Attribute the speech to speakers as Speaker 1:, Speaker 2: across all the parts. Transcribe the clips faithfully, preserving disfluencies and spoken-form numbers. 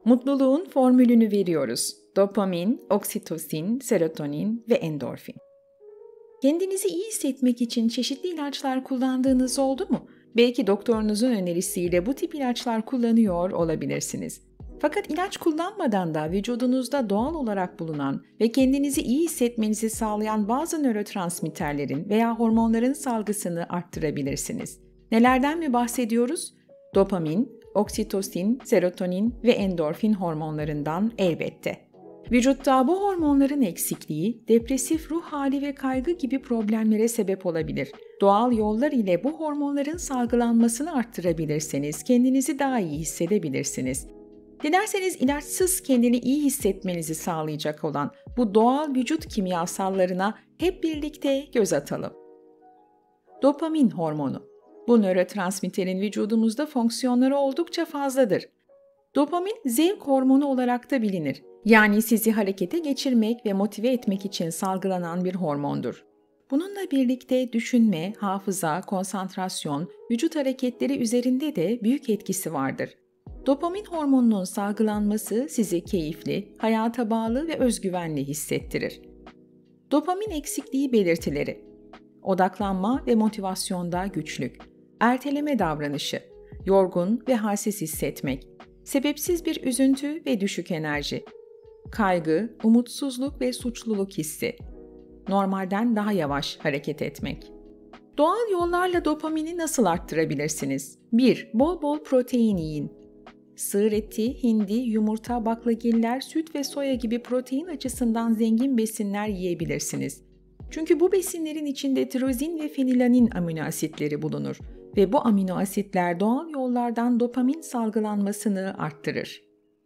Speaker 1: Mutluluğun formülünü veriyoruz. Dopamin, oksitosin, serotonin ve endorfin. Kendinizi iyi hissetmek için çeşitli ilaçlar kullandığınız oldu mu? Belki doktorunuzun önerisiyle bu tip ilaçlar kullanıyor olabilirsiniz. Fakat ilaç kullanmadan da vücudunuzda doğal olarak bulunan ve kendinizi iyi hissetmenizi sağlayan bazı nörotransmitterlerin veya hormonların salgısını arttırabilirsiniz. Nelerden mi bahsediyoruz? Dopamin, oksitosin, serotonin ve endorfin hormonlarından elbette. Vücutta bu hormonların eksikliği, depresif ruh hali ve kaygı gibi problemlere sebep olabilir. Doğal yollar ile bu hormonların salgılanmasını arttırabilirseniz kendinizi daha iyi hissedebilirsiniz. Dilerseniz ilaçsız kendini iyi hissetmenizi sağlayacak olan bu doğal vücut kimyasallarına hep birlikte göz atalım. Dopamin hormonu. Bu nörotransmitterin vücudumuzda fonksiyonları oldukça fazladır. Dopamin zevk hormonu olarak da bilinir. Yani sizi harekete geçirmek ve motive etmek için salgılanan bir hormondur. Bununla birlikte düşünme, hafıza, konsantrasyon, vücut hareketleri üzerinde de büyük etkisi vardır. Dopamin hormonunun salgılanması sizi keyifli, hayata bağlı ve özgüvenli hissettirir. Dopamin eksikliği belirtileri: odaklanma ve motivasyonda güçlük, erteleme davranışı, yorgun ve halsiz hissetmek, sebepsiz bir üzüntü ve düşük enerji, kaygı, umutsuzluk ve suçluluk hissi, normalden daha yavaş hareket etmek. Doğal yollarla dopamini nasıl arttırabilirsiniz? bir Bol bol protein yiyin. Sığır eti, hindi, yumurta, baklagiller, süt ve soya gibi protein açısından zengin besinler yiyebilirsiniz. Çünkü bu besinlerin içinde tirozin ve fenilanin amino asitleri bulunur ve bu amino asitler doğal yollardan dopamin salgılanmasını arttırır.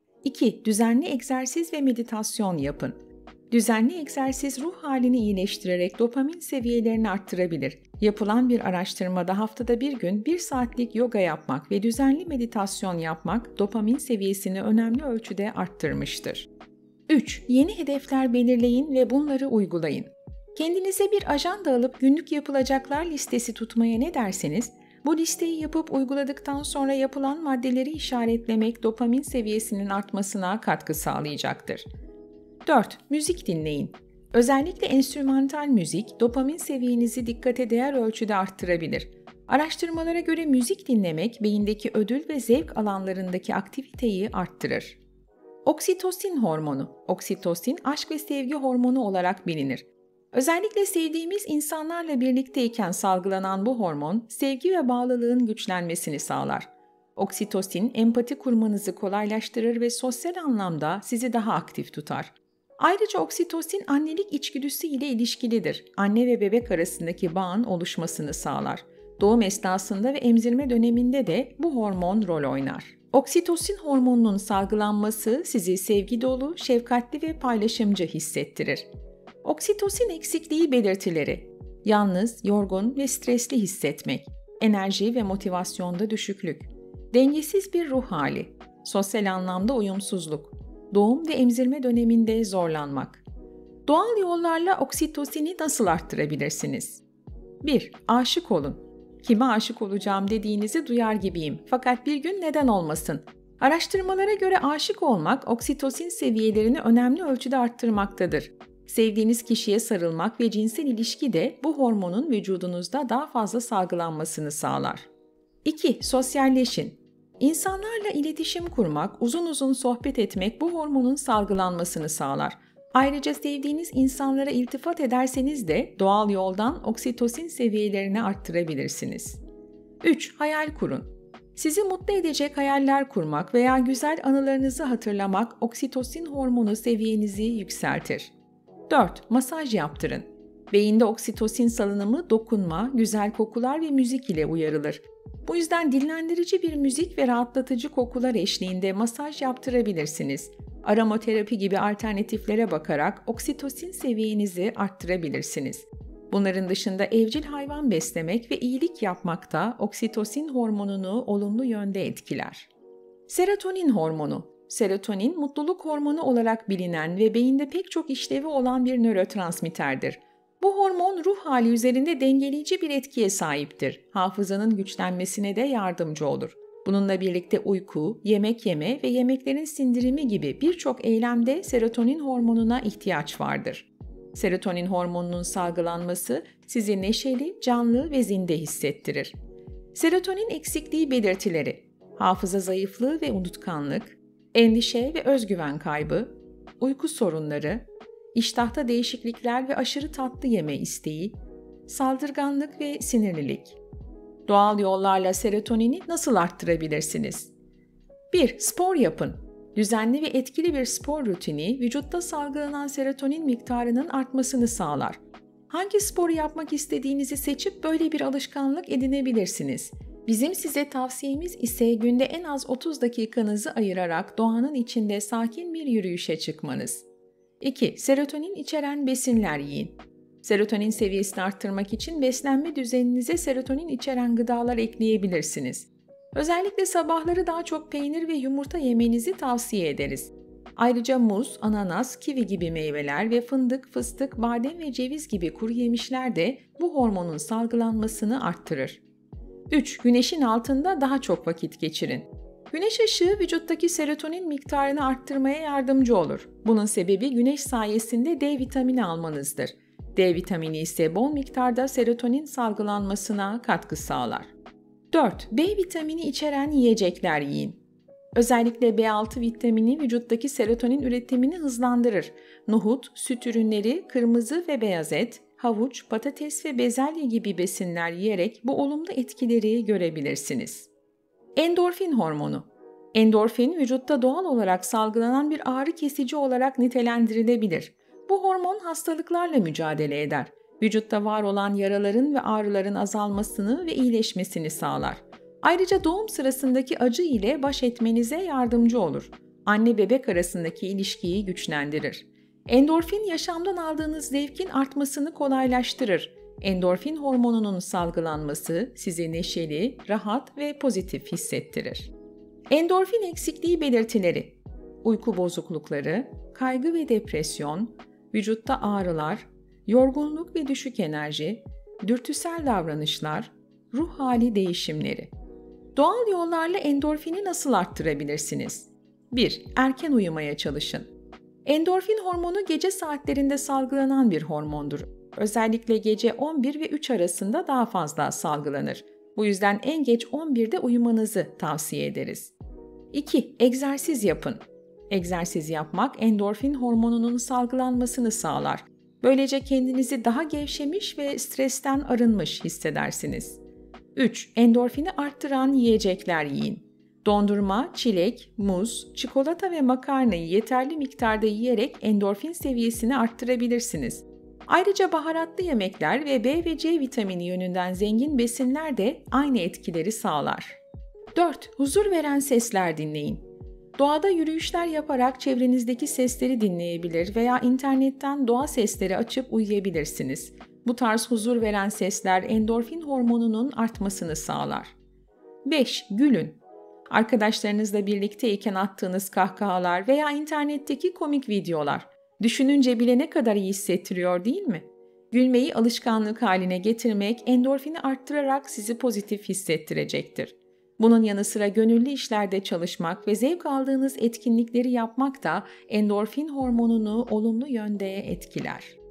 Speaker 1: iki Düzenli egzersiz ve meditasyon yapın. Düzenli egzersiz ruh halini iyileştirerek dopamin seviyelerini arttırabilir. Yapılan bir araştırmada haftada bir gün bir saatlik yoga yapmak ve düzenli meditasyon yapmak dopamin seviyesini önemli ölçüde arttırmıştır. üç Yeni hedefler belirleyin ve bunları uygulayın. Kendinize bir ajanda alıp günlük yapılacaklar listesi tutmaya ne derseniz, bu listeyi yapıp uyguladıktan sonra yapılan maddeleri işaretlemek dopamin seviyesinin artmasına katkı sağlayacaktır. dört Müzik dinleyin. Özellikle enstrümantal müzik, dopamin seviyenizi dikkate değer ölçüde arttırabilir. Araştırmalara göre müzik dinlemek, beyindeki ödül ve zevk alanlarındaki aktiviteyi arttırır. Oksitosin hormonu. Oksitosin, aşk ve sevgi hormonu olarak bilinir. Özellikle sevdiğimiz insanlarla birlikteyken salgılanan bu hormon, sevgi ve bağlılığın güçlenmesini sağlar. Oksitosin, empati kurmanızı kolaylaştırır ve sosyal anlamda sizi daha aktif tutar. Ayrıca oksitosin annelik içgüdüsü ile ilişkilidir. Anne ve bebek arasındaki bağın oluşmasını sağlar. Doğum esnasında ve emzirme döneminde de bu hormon rol oynar. Oksitosin hormonunun salgılanması sizi sevgi dolu, şefkatli ve paylaşımcı hissettirir. Oksitosin eksikliği belirtileri: yalnız, yorgun ve stresli hissetmek, enerji ve motivasyonda düşüklük, dengesiz bir ruh hali, sosyal anlamda uyumsuzluk, doğum ve emzirme döneminde zorlanmak. Doğal yollarla oksitosini nasıl arttırabilirsiniz? bir Aşık olun. Kime aşık olacağım dediğinizi duyar gibiyim. Fakat bir gün neden olmasın? Araştırmalara göre aşık olmak oksitosin seviyelerini önemli ölçüde arttırmaktadır. Sevdiğiniz kişiye sarılmak ve cinsel ilişki de bu hormonun vücudunuzda daha fazla salgılanmasını sağlar. iki Sosyalleşin. İnsanlarla iletişim kurmak, uzun uzun sohbet etmek bu hormonun salgılanmasını sağlar. Ayrıca sevdiğiniz insanlara iltifat ederseniz de doğal yoldan oksitosin seviyelerini arttırabilirsiniz. üç Hayal kurun. Sizi mutlu edecek hayaller kurmak veya güzel anılarınızı hatırlamak oksitosin hormonu seviyenizi yükseltir. dört Masaj yaptırın. Beyinde oksitosin salınımı dokunma, güzel kokular ve müzik ile uyarılır. Bu yüzden dinlendirici bir müzik ve rahatlatıcı kokular eşliğinde masaj yaptırabilirsiniz. Aromaterapi gibi alternatiflere bakarak oksitosin seviyenizi arttırabilirsiniz. Bunların dışında evcil hayvan beslemek ve iyilik yapmak da oksitosin hormonunu olumlu yönde etkiler. Serotonin hormonu. Serotonin, mutluluk hormonu olarak bilinen ve beyinde pek çok işlevi olan bir nörotransmitterdir. Bu hormon ruh hali üzerinde dengeleyici bir etkiye sahiptir. Hafızanın güçlenmesine de yardımcı olur. Bununla birlikte uyku, yemek yeme ve yemeklerin sindirimi gibi birçok eylemde serotonin hormonuna ihtiyaç vardır. Serotonin hormonunun salgılanması sizi neşeli, canlı ve zinde hissettirir. Serotonin eksikliği belirtileri: hafıza zayıflığı ve unutkanlık, endişe ve özgüven kaybı, uyku sorunları, iştahta değişiklikler ve aşırı tatlı yeme isteği, saldırganlık ve sinirlilik. Doğal yollarla serotonini nasıl arttırabilirsiniz? bir. Spor yapın. Düzenli ve etkili bir spor rutini vücutta salgılanan serotonin miktarının artmasını sağlar. Hangi sporu yapmak istediğinizi seçip böyle bir alışkanlık edinebilirsiniz. Bizim size tavsiyemiz ise günde en az otuz dakikanızı ayırarak doğanın içinde sakin bir yürüyüşe çıkmanız. iki. Serotonin içeren besinler yiyin. Serotonin seviyesini arttırmak için beslenme düzeninize serotonin içeren gıdalar ekleyebilirsiniz. Özellikle sabahları daha çok peynir ve yumurta yemenizi tavsiye ederiz. Ayrıca muz, ananas, kivi gibi meyveler ve fındık, fıstık, badem ve ceviz gibi kuru yemişler de bu hormonun salgılanmasını arttırır. üç. Güneşin altında daha çok vakit geçirin. Güneş ışığı vücuttaki serotonin miktarını arttırmaya yardımcı olur. Bunun sebebi güneş sayesinde D vitamini almanızdır. D vitamini ise bol miktarda serotonin salgılanmasına katkı sağlar. dört. B vitamini içeren yiyecekler yiyin. Özellikle B altı vitamini vücuttaki serotonin üretimini hızlandırır. Nohut, süt ürünleri, kırmızı ve beyaz et, havuç, patates ve bezelye gibi besinler yiyerek bu olumlu etkileri görebilirsiniz. Endorfin hormonu. Endorfin vücutta doğal olarak salgılanan bir ağrı kesici olarak nitelendirilebilir. Bu hormon hastalıklarla mücadele eder. Vücutta var olan yaraların ve ağrıların azalmasını ve iyileşmesini sağlar. Ayrıca doğum sırasındaki acı ile baş etmenize yardımcı olur. Anne bebek arasındaki ilişkiyi güçlendirir. Endorfin yaşamdan aldığınız zevkin artmasını kolaylaştırır. Endorfin hormonunun salgılanması sizi neşeli, rahat ve pozitif hissettirir. Endorfin eksikliği belirtileri: uyku bozuklukları, kaygı ve depresyon, vücutta ağrılar, yorgunluk ve düşük enerji, dürtüsel davranışlar, ruh hali değişimleri. Doğal yollarla endorfini nasıl arttırabilirsiniz? bir. Erken uyumaya çalışın. Endorfin hormonu gece saatlerinde salgılanan bir hormondur. Özellikle gece on bir ve üç arasında daha fazla salgılanır. Bu yüzden en geç on birde uyumanızı tavsiye ederiz. iki. Egzersiz yapın. Egzersiz yapmak endorfin hormonunun salgılanmasını sağlar. Böylece kendinizi daha gevşemiş ve stresten arınmış hissedersiniz. üç. Endorfini arttıran yiyecekler yiyin. Dondurma, çilek, muz, çikolata ve makarnayı yeterli miktarda yiyerek endorfin seviyesini arttırabilirsiniz. Ayrıca baharatlı yemekler ve B ve C vitamini yönünden zengin besinler de aynı etkileri sağlar. dört. Huzur veren sesler dinleyin. Doğada yürüyüşler yaparak çevrenizdeki sesleri dinleyebilir veya internetten doğa sesleri açıp uyuyabilirsiniz. Bu tarz huzur veren sesler endorfin hormonunun artmasını sağlar. beş. Gülün. Arkadaşlarınızla birlikteyken attığınız kahkahalar veya internetteki komik videolar. Düşününce bile ne kadar iyi hissettiriyor, değil mi? Gülmeyi alışkanlık haline getirmek endorfini arttırarak sizi pozitif hissettirecektir. Bunun yanı sıra gönüllü işlerde çalışmak ve zevk aldığınız etkinlikleri yapmak da endorfin hormonunu olumlu yönde etkiler.